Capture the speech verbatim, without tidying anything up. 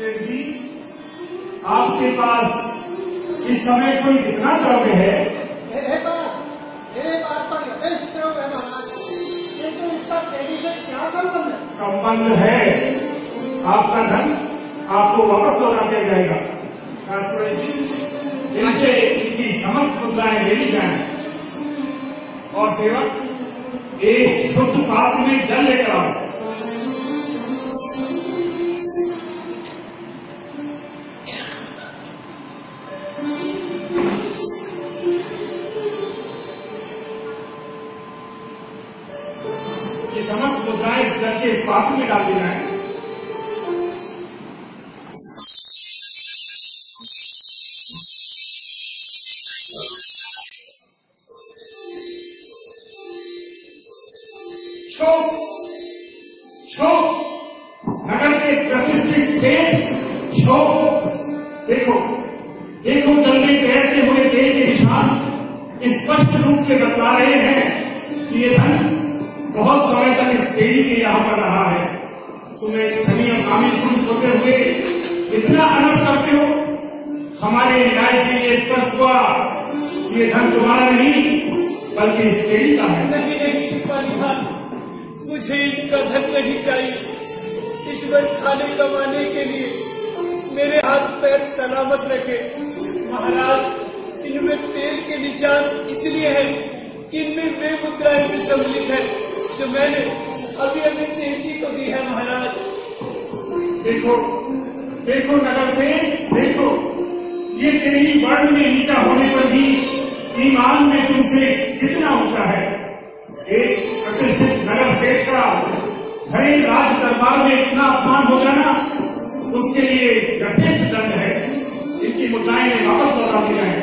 आपके पास इस समय कोई कितना द्रव्य है? मेरे पास मेरे पास तो यथेष्ट द्रव्य है महाराज, किंतु इसका तेरी से क्या संबंध है? संबंध है, आपका धन आपको वापस लौटा दिया जाएगा। इनसे इनकी समस्त मुद्राएं ले ली जाए और सेवक एक शुद्ध पात्र में जल लेकर आओ। ये समस्त मुद्राएं इस जल के पात्र में डाल दी जाए। नगर के प्रतिष्ठित सेठ छो, देखो देखो जल्दी तैरते हुए तेल के निशान स्पष्ट रूप से बता रहे हैं कि ये धन बहुत समय तक इस देवी के यहाँ पर रहा है। तुम्हें धनी और कामिल पुरुष होते हुए इतना अनर्थ करते हो। हमारे न्याय से ये स्पष्ट हुआ कि ये धन तुम्हारा नहीं बल्कि इस देवी का है। नहीं नहीं मुझे इनका धन नहीं चाहिए। इस बार खाने कमाने के लिए मेरे हाथ पैर सलामत रखे। महाराज, इनमें तेल के निशान इसलिए है कि इनमें वे मुद्राएं भी सम्मिलित है जो मैंने अभी अभी सेठ जी को दी है। महाराज देखो देखो नगर से देखो, ये तेरी वर्ण में नीचा होने पर भी ईमान में तुमसे कितना ऊंचा है। एक प्रतिष्ठित नगर सेठ का भरे राज दरबार में इतना अपमान हो जाना उसके लिए यथेष्ट दंड है। इनकी मुद्राएं वापस लौटा दी जाए।